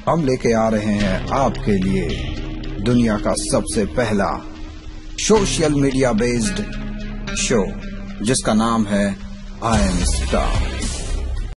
हम लेके आ रहे हैं आपके लिए दुनिया का सबसे पहला सोशल मीडिया बेस्ड शो जिसका नाम है IMSTAR।